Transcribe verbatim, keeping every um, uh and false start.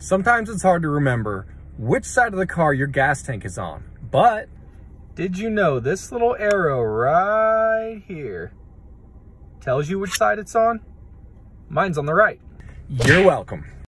Sometimes it's hard to remember which side of the car your gas tank is on, but did you know this little arrow right here tells you which side it's on? Mine's on the right. You're welcome.